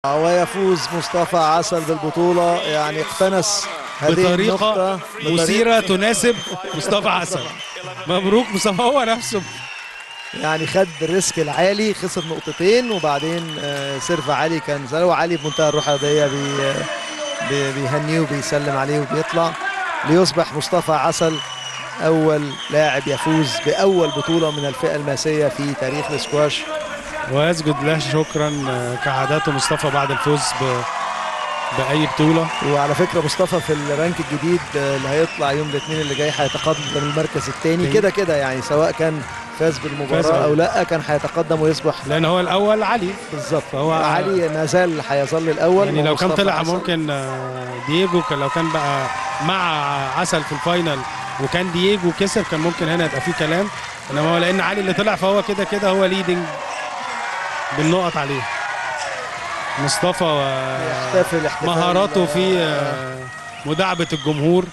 ويفوز مصطفى عسل بالبطولة، يعني اقتنص هذه بطريقة مثيرة تناسب مصطفى عسل. مبروك مصطفى، هو نفسه يعني خد الريسك العالي، خسر نقطتين وبعدين سيرف عالي كان زلو علي بمنتهى الروح الرياضية بيهنيه وبيسلم عليه وبيطلع ليصبح مصطفى عسل أول لاعب يفوز بأول بطولة من الفئة الماسية في تاريخ الاسكواش، ويسجد له شكرا كعاداته مصطفى بعد الفوز بأي بطولة. وعلى فكرة مصطفى في الرانك الجديد اللي هيطلع يوم الاثنين اللي جاي هيتقدم المركز الثاني كده يعني، سواء كان فاز بالمباراة أو لا كان هيتقدم ويصبح، لأن هو الأول علي بالظبط. فهو علي ما زال هيظل الأول، يعني لو كان طلع عسل. ممكن دييجو لو كان بقى مع عسل في الفاينل وكان دييجو كسب كان ممكن هنا يبقى فيه كلام، انما هو لان علي اللي طلع فهو كده هو ليدنج بالنقط عليه. مصطفى مهاراته في مداعبة الجمهور.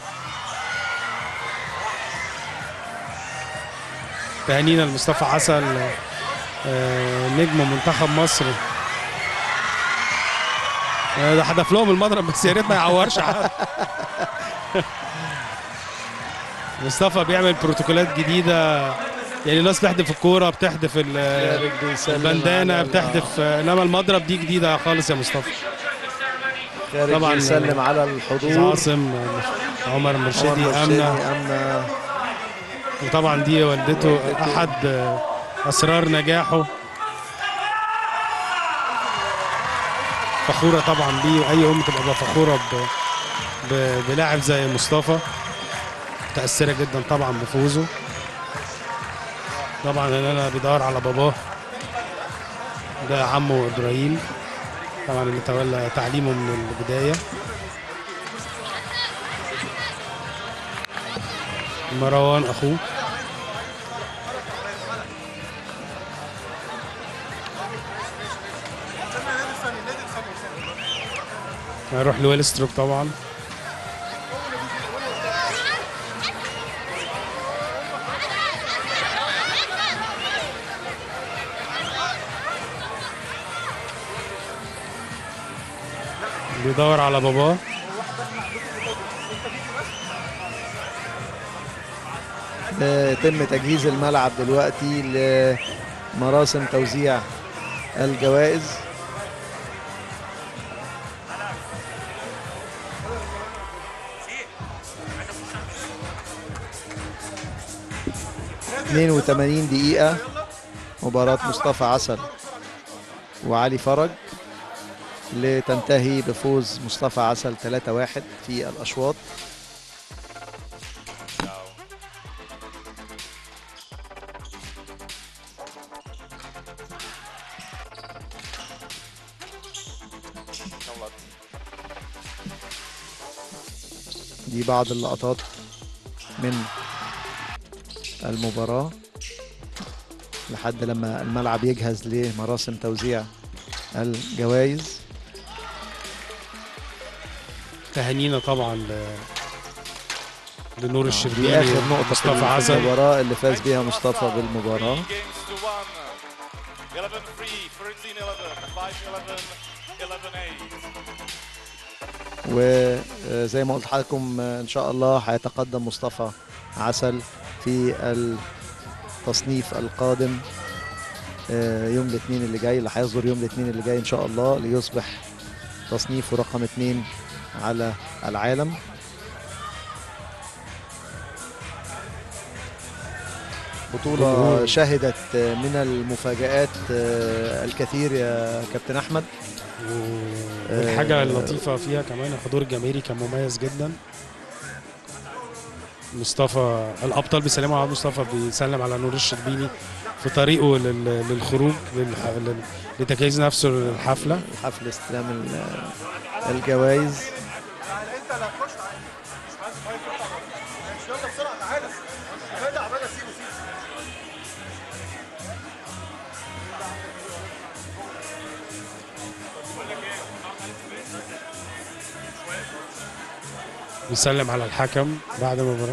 تهانينا لمصطفى عسل نجم منتخب مصر. ده حدف لهم المضرب بس يا ريت ما يعورش حد. مصطفى بيعمل بروتوكولات جديده، يعني الناس بتحدف الكوره، بتحدف البندانه، بتحدف، انما المضرب دي جديده خالص يا مصطفى. طبعا بيسلم على الحضور عاصم عمر مرشدي امنه، وطبعا دي والدته احد اسرار نجاحه. فخوره طبعا بيه، واي ام تبقى فخوره بلاعب زي مصطفى. متاثره جدا طبعا بفوزه. طبعا انا بيدور على باباه، ده عمه ابراهيم طبعا اللي تولى تعليمه من البدايه. مروان اخوه. هنروح لويلستروب طبعا. بيدور على باباه. يتم تجهيز الملعب دلوقتي لمراسم توزيع الجوائز. – 82 دقيقة مباراة مصطفى عسل وعلي فرج لتنتهي بفوز مصطفى عسل 3-1 في الأشواط. دي بعض اللقطات من المباراة لحد لما الملعب يجهز لمراسم توزيع الجوائز. تهانينا طبعا لنور الشربيني. دي اخر نقطة مصطفى عسل، المباراة اللي فاز بيها مصطفى بالمباراة. وزي ما قلت لحضراتكم ان شاء الله هيتقدم مصطفى عسل في التصنيف القادم يوم الاثنين اللي جاي، اللي هيصدر يوم الاثنين اللي جاي ان شاء الله، ليصبح تصنيفه رقم 2 على العالم. بطولة شهدت من المفاجآت الكثير يا كابتن أحمد. والحاجة اللطيفة فيها كمان الحضور الجماهيري كان مميز جدا. مصطفى الأبطال بيسلموا على مصطفى، بيسلم على نور الشربيني في طريقه للخروج لتجهيز نفسه للحفلة، حفل استلام الجوائز. بيسلم على الحكم بعد المباراة.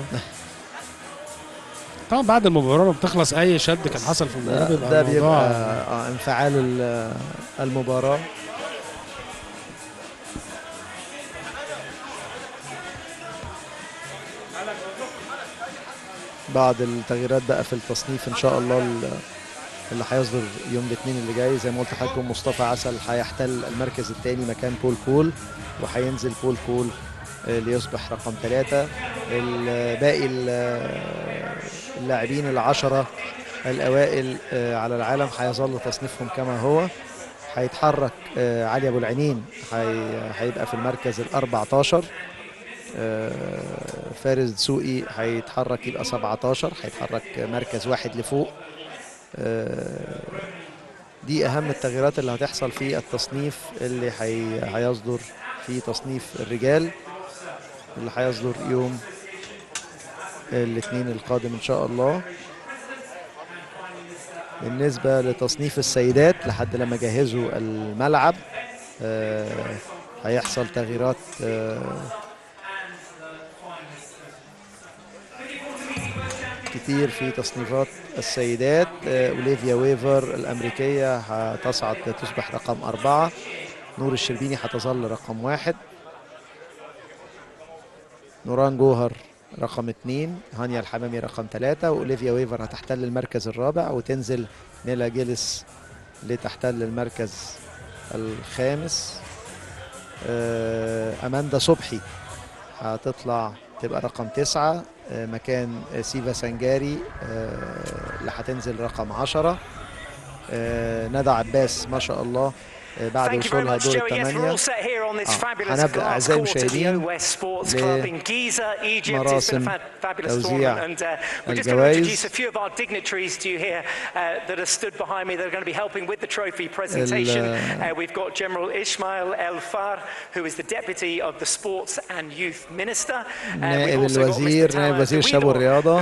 طبعا بعد المباراة ما بتخلص أي شد كان حصل في المباراة ده بيبقى انفعال المباراة. بعض التغييرات بقى في التصنيف ان شاء الله اللي هيصدر يوم الاثنين اللي جاي. زي ما قلت لحضراتكم مصطفى عسل هيحتل المركز الثاني مكان بول كول، وهينزل بول كول ليصبح رقم 3. باقي اللاعبين العشرة الأوائل على العالم هيظل تصنيفهم كما هو. هيتحرك علي أبو العينين هيبقى في المركز ال14. فارس دسوقي هيتحرك يبقى 17، هيتحرك مركز واحد لفوق. دي أهم التغييرات اللي هتحصل في التصنيف اللي هيصدر في تصنيف الرجال اللي هيصدر يوم الاثنين القادم ان شاء الله. بالنسبة لتصنيف السيدات لحد لما جهزوا الملعب هيحصل تغييرات كتير في تصنيفات السيدات. أوليفيا ويفر الأمريكية هتصعد تصبح رقم 4. نور الشربيني هتظل رقم 1. نوران جوهر رقم 2. هانيا الحمامي رقم 3. وأوليفيا ويفر هتحتل المركز الرابع، وتنزل نيلا جيلس لتحتل المركز الخامس. أماندا صبحي هتطلع تبقى رقم 9 مكان سيفا سنجاري اللي هتنزل رقم 10. ندى عباس ما شاء الله بعد وصولها دور الثمانية. هنبدأ أعزائي المشاهدين لمراسم توزيع الجوائز. نائب الوزير، نائب وزير الشباب والرياضة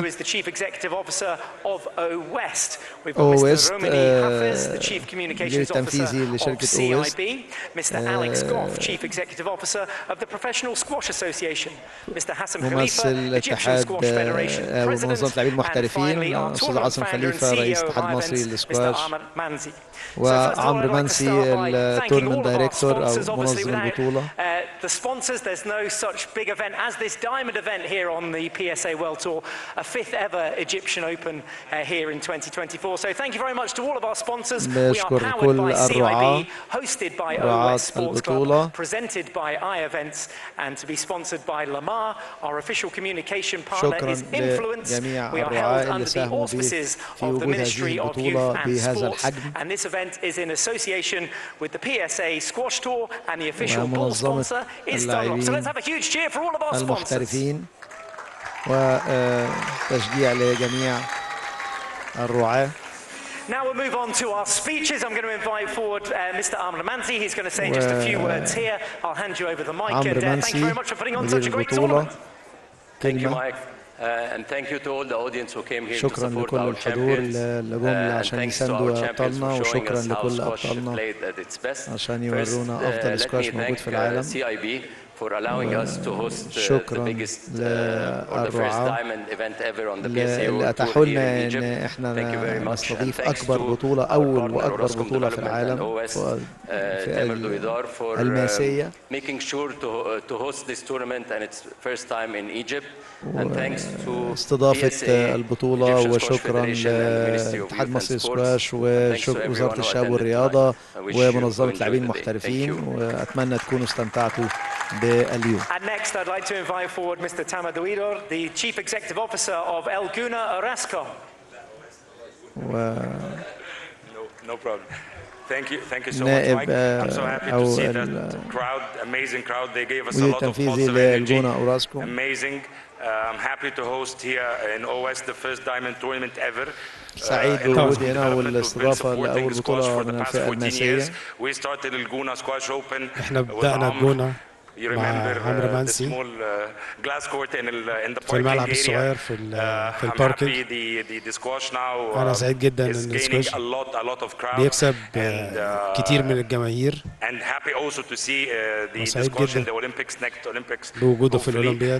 أوست، المدير التنفيذي لشركة أوست. Mr. Alex Goff, Chief Executive Officer of the Professional Squash Association. Mr. Hassan ممثل اتحاد منظمة لاعبين المحترفين. أستاذ عاصم خليفة رئيس الاتحاد المصري للسكواش. وعمرو منسي التورنمنت دايركتور أو منظم البطولة. The sponsors, there's no such big event as this diamond event here on the PSA World Tour, a 5th ever Egyptian Open here in 2024. So thank you very much to all of our sponsors. We are powered by CIB, hosted by OS Sports Club, presented by iEvents, and to be sponsored by Lamar. Our official communication partner is Influence. We are held under the auspices of the Ministry of Youth and Sports, and this event is in association with the PSA Squash Tour, and the official ball sponsor is Dunlop. So let's have a huge cheer for all of our sponsors. وتشجيع لجميع الرعاة. Now we'll move on to our speeches. I'm going to invite forward Mr. Amr Mansi. He's going to say just a few words here. I'll hand you over the mic, and thank you very much for putting on such a great tournament. Thank you, Mike. And thank you to all the audience who came here to شكرا support لكل our الحضور champions. اللي جم عشان يساندوا أبطالنا، وشكرا لكل أبطالنا عشان يورونا أفضل سكواش موجود في العالم. For allowing us to host the biggest or the first diamond event ever on the PSA اللي أتاحوا لنا إن إحنا نستضيف أكبر بطولة، أول وأكبر بطولة في العالم في الماسية. Making sure to host this tournament and it's first time in Egypt. And thanks to استضافة البطولة، وشكرا لاتحاد مصر للسكواش ووزارة الشباب والرياضة ومنظمة لاعبين محترفين، وأتمنى تكونوا استمتعتوا باليوم. And next I'd like to invite forward Mr. Tama Duidor, the Chief Executive Officer of El Guna Orascom. No problem. Thank you so much, Mike. I'm so happy to see that crowd, amazing crowd. They gave us a lot of positive energy. Amazing. I'm happy to host here in OS the first diamond tournament ever. سعيد بوجودي هنا والاستضافة لأول بطولة من الفئة الماسية. We started El Guna Squash Open. احنا بدأنا الجونة مع عمرو منسي في الملعب الصغير في الباركينج. أنا سعيد جدا إن السكواش بيكسب كتير من الجماهير، وسعيد جدا بوجوده في الأولمبياد.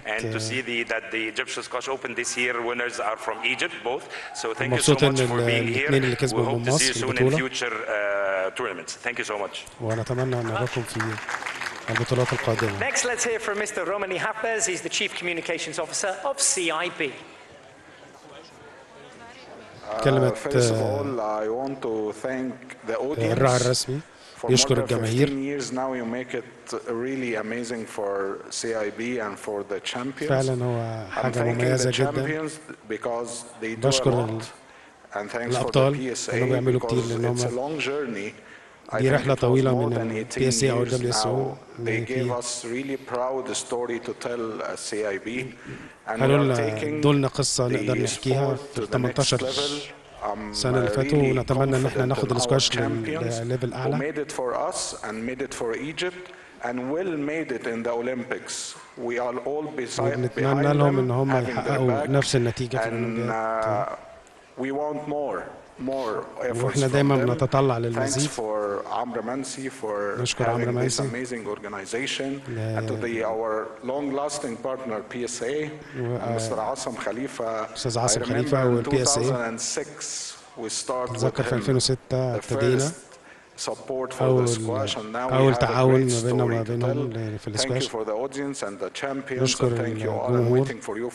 مبسوط إن الاثنين اللي كسبوا من مصر البطولة، ونتمنى أن نراكم في البطولات القادمة. Next, let's hear from Mr. Romani Hapez. He's the Chief Communications Officer of CIB. كلمة الراعي الرسمي يشكر الجماهير. فعلا هو حاجة مميزة جدا. بشكر الأبطال انهم بيعملوا كتير لأنهم دي رحلة طويلة من ال PSA أو WSO. قالوا لنا قصة نقدر نحكيها في 18 السنة اللي فاتوا، ونتمنى ان احنا ناخد السكواش لليفل اعلى. ونتمنى لهم ان هم يحققوا نفس النتيجة في الأولمبياد. واحنا دايما بنتطلع للمزيد. نشكر عمرو منسي استاذ عاصم خليفه وال PSA. اتذكر في 2006 ابتدينا أول تعاون ما بيننا وما بينهم في السكواش. نشكر الجمهور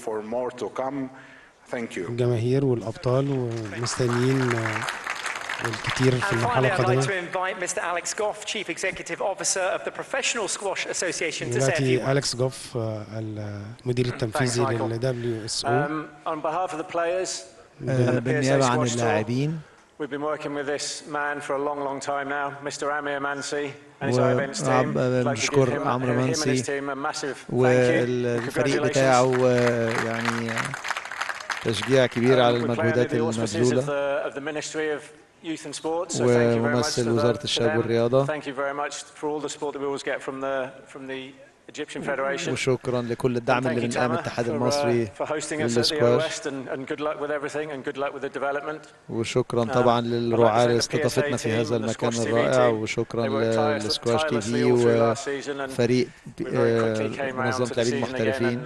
الجماهير والأبطال ومستنيين الكثير في المرحلة القادمة. دلوقتي أليكس جوف المدير التنفيذي لل WSO. بالنيابة عن اللاعبين. We've been working with this man for a long, long time now, Mr. Amir Mansi and his events team. بنشكر عمرو منسي والفريق بتاعه، يعني تشجيع كبير على المجهودات المبذولة. وممثل وزارة الشباب والرياضة. وشكرا لكل الدعم اللي من قام الاتحاد المصري للسكواش. وشكرا طبعا للرعاة اللي استضافتنا في هذا المكان الرائع. وشكرا للسكواش تي في وفريق منظمة لاعبين المحترفين،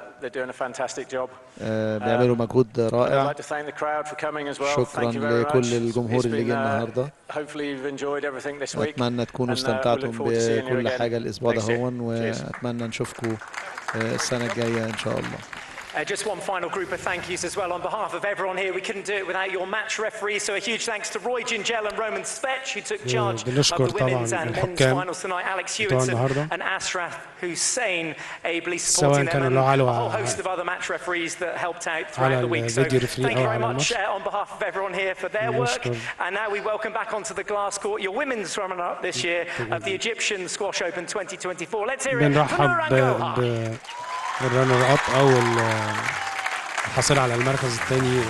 بيعملوا مجهود رائع. شكرا لكل الجمهور اللي جه النهارده. اتمنى تكونوا استمتعتم بكل حاجه الاسبوع ده هون، واتمنى نشوفكم السنه الجايه ان شاء الله. Just one final group of thank yous as well. On behalf of everyone here, we couldn't do it without your match referees, so a huge thanks to Roy Gingell and Roman Spetch, who took charge of the women's and men's finals tonight. Alex Hewitson and Ashraf Hussain ably supporting them, and a whole host of other match referees that helped out throughout the week. So thank you very much on behalf of everyone here for their work. And now we welcome back onto the glass court your women's runner-up this year of the Egyptian Squash Open 2024. Let's hear it for Nouran Gohar. الرانر اب او الحاصل على المركز الثاني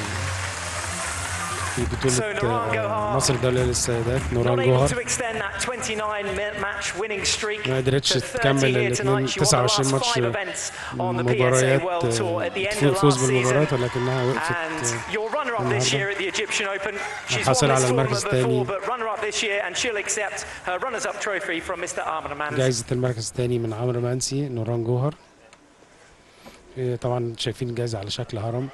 في بطولة مصر الدولية للسيدات، نوران جوهر. ما قدرتش تكمل ال 29 ماتش مباريات تفوز بالمباريات، ولكنها وقفت حصل على المركز الثاني، جائزة المركز الثاني من عمرو منسي. نوران جوهر طبعا شايفين الجائزة على شكل هرم.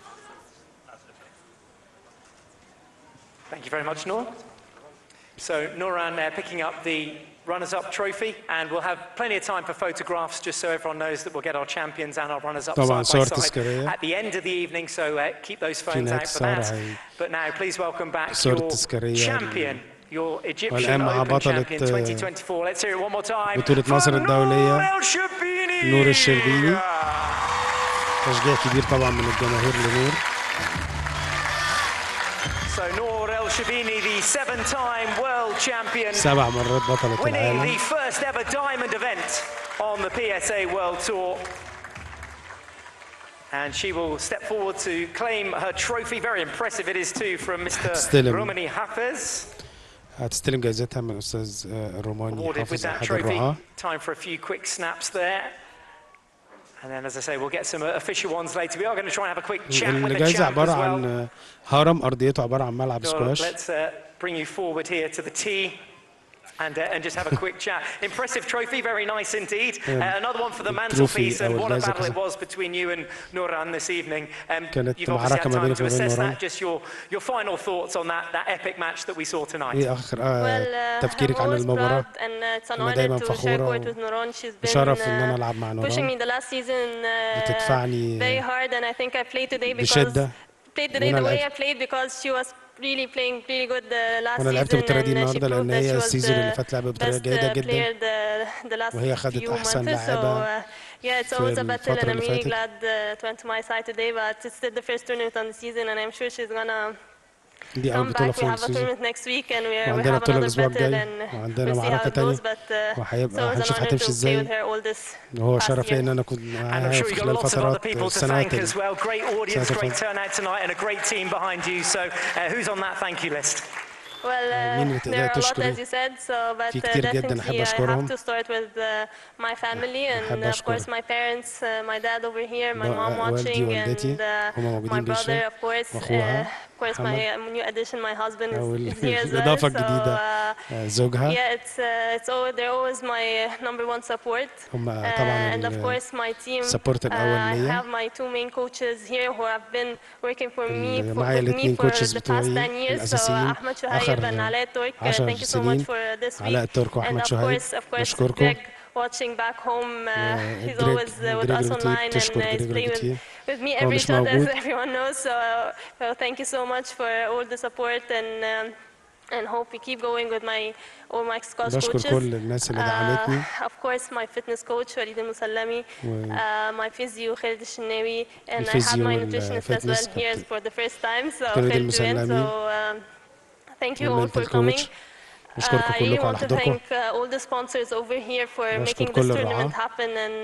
Thank you very much, Noor. So Nouran picking up the runners-up trophy, and we'll have plenty of time for photographs, just so everyone knows that we'll get our champions and our runners-up side by side at the end of the evening. So keep those phones out for that. But now, please welcome back your champion, your Egyptian Open champion 2024. Let's hear it one more time. بطولة مصر الدولية نور الشربيني. تشجيع كبير طبعا من الجماهير لنور. So Noor El Shabini, the 7-time world champion, 7 مرات بطلة العالم, winning the first ever diamond event on the PSA World Tour. And she will step forward to claim her trophy. Very impressive it is too from Mr. Romani Hafez. هتستلم جائزتها من الأستاذ روماني حافظ أحد الرعاة. Time for a few quick snaps there. And then, as I say, we'll get some official ones later. We are going to try and have a quick chat with the champ عبارة as well. عن هرم أرضيته عبارة عن ملعب سكواش. Let's bring you forward here to the tee and just have a quick chat. Impressive trophy, very nice indeed. Another one for the mantelpiece, and what a battle it was between you and Nouran this evening. You've obviously had time to assess that. Just your final thoughts on that epic match that we saw tonight. إيه آخر تفكيرك عن المباراة؟ أنا دايما فخورة وشرف إن أنا ألعب مع نوران. بتدفعني بشدة played the day the way I played because she was really playing really good last season. وانا لعبت بالطريقه دي النهارده لان هي السيزون اللي فات لعبت بطريقه جيده جدا وهي خدت احسن لاعبه Yeah, it's always a battle, and I'm really glad to went to my side today. But it's still the first tournament on the season, and I'm sure she's gonna come back. We have a tournament next week, and we have another battle, and we'll see how it goes. But so it's an honor to play with her all this. وهو شرف لي ان انا كنت معاها في خلال فترات السنوات as well. Great audience, great turnout tonight, and a great team behind you. So who's on that thank you list? Well, there are a lot, as you said, so but definitely I have to start with my family and of course my parents, my dad over here, my mom watching, and my brother, of course. Of course, my new addition, my husband is here as well. So yeah, they're always my #1 support. And of course, my team. I have my 2 main coaches here who have been working for me for the past 10 years. So Ahmed Shuhaib and Alaa Turk. Thank you so much for this week. And of course, Greg watching back home. He's always with us online and he's playing with me every shot, as everyone knows. So thank you so much for all the support and hope we keep going with all my squad coaches. كل الناس اللي دعمتني. Of course, my fitness coach Walid Al-Musallami, my physio Khalid Al-Shinawi, and I have my nutritionist as well here for the first time. So Khalid, thank you all for coming. I really want to thank all the sponsors over here for making this tournament happen, and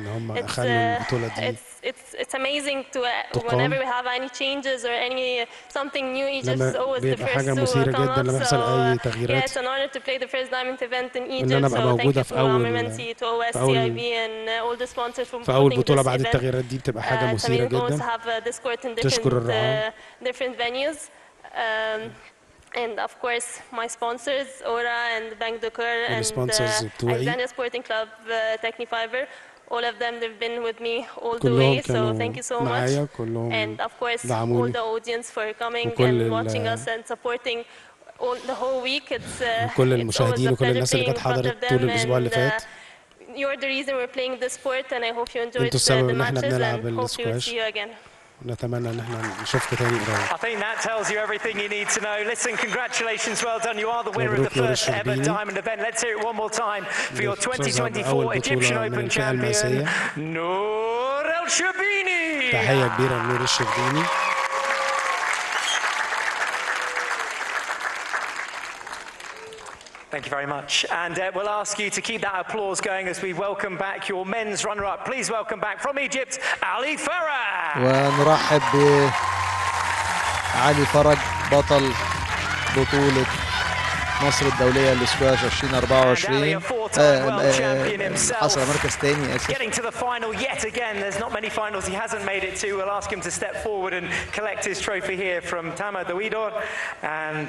it's amazing to whenever we have any changes or something new, Egypt is always the first to come up. So yeah, it's an honor to play the first diamond event in Egypt. So thank you to Amir Mansi, to OSCIB, and all the sponsors for putting this event. It's amazing to have this court in different venues. And of course, my sponsors, Aura and Bank Dukur and Alexandria Sporting Club, Technifiber, all of them, they've been with me all the way, so thank you so much. And of course, all the audience for coming and watching us and supporting the whole week. It's always a pleasure playing in front of them, and you're the reason we're playing this sport, and I hope you enjoyed the matches, and hopefully we'll see you again. نتمنى ان احنا نشوفكم تاني قريب. I think that tells you everything you need to know. Listen, congratulations, well done. You are the winner of the first ever diamond event. Let's hear it one more time for your 2024 Egyptian Open champion, Noor El Sherbini. تحية كبيرة لنور الشربيني. Thank you very much. And we'll ask you to keep that applause going as we welcome back your men's runner-up. Please welcome back from Egypt, Ali Farag. ونرحب بعلي فرج بطل بطولة مصر الدولية للسكواش 2024. حصل مركز ثاني آسف. Getting to the final yet again. There's not many finals he hasn't made it to. We'll ask him to step forward and collect his trophy here from Tamer Dawidor. And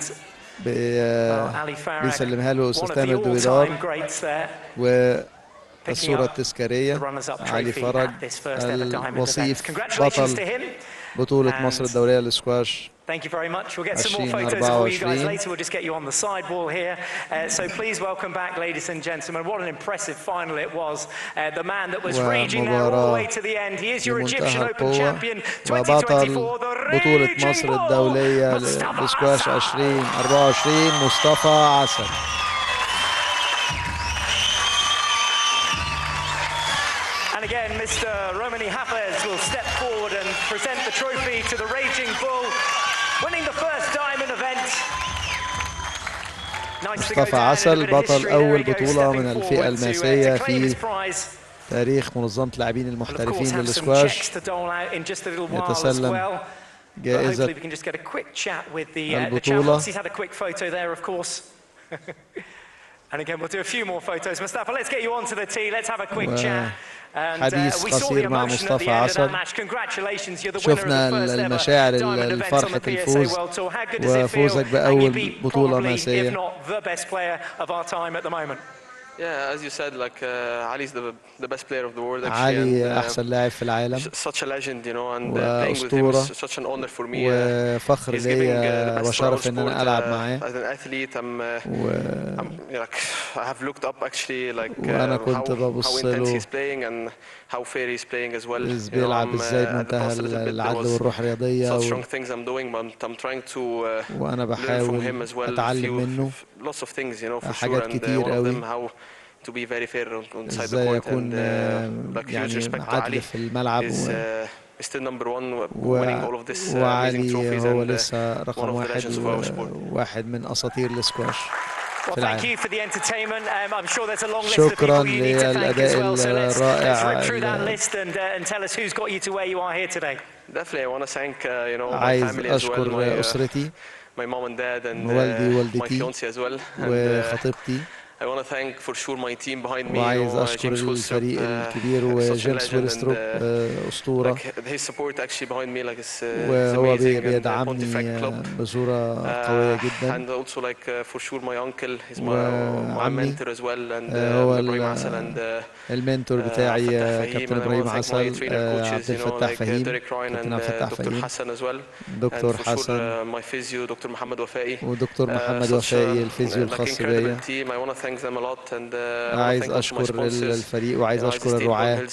بيسلمها له أستاذ تامر دويدار والصورة التذكارية علي فرج الوصيف بطل بطولة مصر الدولية للسكواش. Thank you very much. We'll get some more photos of all you guys later. We'll just get you on the side wall here. So please welcome back, ladies and gentlemen. What an impressive final it was. The man that was raging there all the way to the end. He is your Egyptian Open champion 2024, the بطولة مصر الدولية للسكواش 2024 مصطفى عسل. And again, Mr. Romani Hafez will step forward and present the trophy to the Raging Bull, winning the first diamond event. مصطفى عسل بطل أول بطولة من الفئة الماسية في تاريخ منظمة اللاعبين المحترفين للسكواش. يتسلم جائزة البطولة. And again, we'll do a few more photos. Mustafa, let's get you onto the tee. Let's have a quick chat. حديث قصير مع مصطفى عسل. شفنا المشاعر الفرحة الفوز وفوزك بأول بطولة ماسية. Yeah, as you said, like Ali is the best player of the world. علي أحسن لاعب في العالم. Such a legend, you know, and playing with him is such an honor for me. وفخر ليا وشرف إن أنا ألعب معاه. As an athlete, I'm like I have looked up actually like وأنا كنت ببص له he's playing and how fair he's playing as well. بيلعب إزاي بمنتهى العدل والروح الرياضية. Such strong things I'm doing, but I'm trying to وأنا بحاول أتعلم منه. Lots of things, you know, for sure. حاجات كتير قوي. To be very fair inside the court and like huge respect to Ali. في الملعب is still number one winning all of this amazing trophies هو and لسه رقم واحد من أساطير السكواش في العالم. شكرا للأداء الرائع. عايز أشكر أسرتي، والدي ووالدتي وخطيبتي. وعايز أشكر الفريق الكبير وجيمس ويلستروب أسطورة، وهو بيدعمني بصورة قوية جدا. وعمي هو المنتور بتاعي كابتن إبراهيم عسل، عبد الفتاح فهيم، كابتن عبد الفتاح فهيم، دكتور حسن، دكتور محمد وفائي، ودكتور محمد وفائي الفيزيو الخاص بيا. عايز أشكر الفريق وعايز أشكر الرعاة.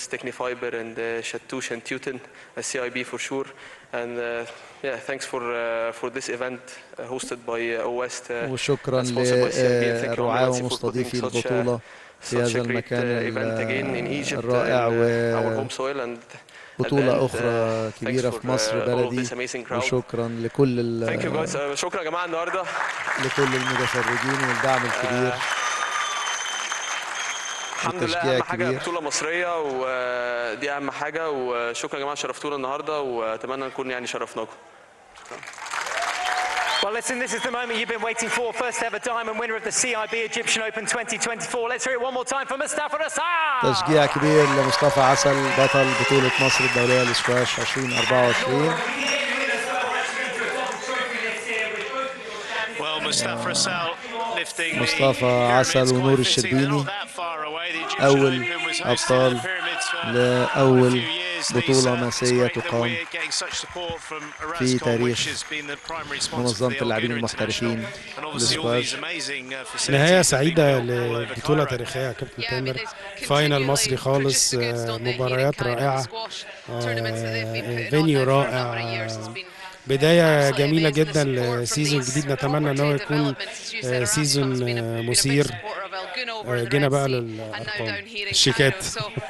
وشكرا للرعاة ومستضيفي البطولة في هذا المكان الرائع، وبطولة أخرى كبيرة في مصر بلدي. وشكرا لكل شكرا يا جماعة النهارده لكل المتفرجين والدعم الكبير. الحمد لله، اهم حاجه بطوله مصريه ودي اهم حاجه. وشكرا يا جماعه، شرفتونا النهارده واتمنى نكون يعني شرفناكم. Well, listen, this is the moment you've been waiting for. First ever diamond winner of the CIB Egyptian Open 2024. Let's hear it one more time for Mustafa Rassal. تشجيع كبير لمصطفى عسل، بطل بطولة مصر الدولية للسكواش 2024. مصطفى عسل ونور الشربيني أول أبطال لأول بطولة ماسية تقام في تاريخ منظمة اللاعبين المحترفين للسكواش. نهاية سعيدة لبطولة تاريخية يا كابتن تامر، فاينل مصري خالص، مباريات رائعة، فينيو رائع، بداية جميلة جدا لسيزون جديد. نتمنى ان هو يكون سيزون مثير. جينا بقى للأرقام الشيكات.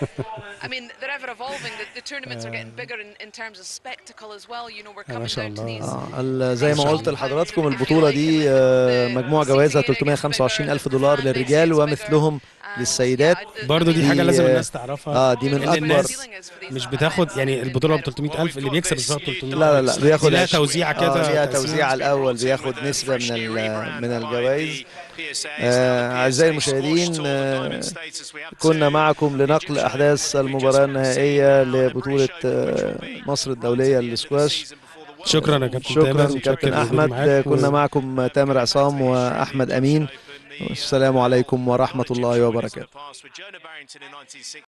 ما شاء الله. زي ما قلت لحضراتكم، البطولة دي مجموع جوائزها $325,000 للرجال ومثلهم للسيدات. برضو دي حاجة لازم الناس تعرفها. دي من أكبر، مش بتاخد يعني البطولة ب300,000 اللي بيكسب بس 300. لا بياخد لها توزيعة كده. فيها توزيع الأول، بياخد نسبة من الجوائز. أعزائي المشاهدين، كنا معكم لنقل أحداث المباراة النهائية لبطولة مصر الدولية للسكواش. شكرا يا كابتن. شكرا كابتن أحمد. كنا معكم تامر عصام وأحمد أمين. والسلام عليكم ورحمة الله وبركاته.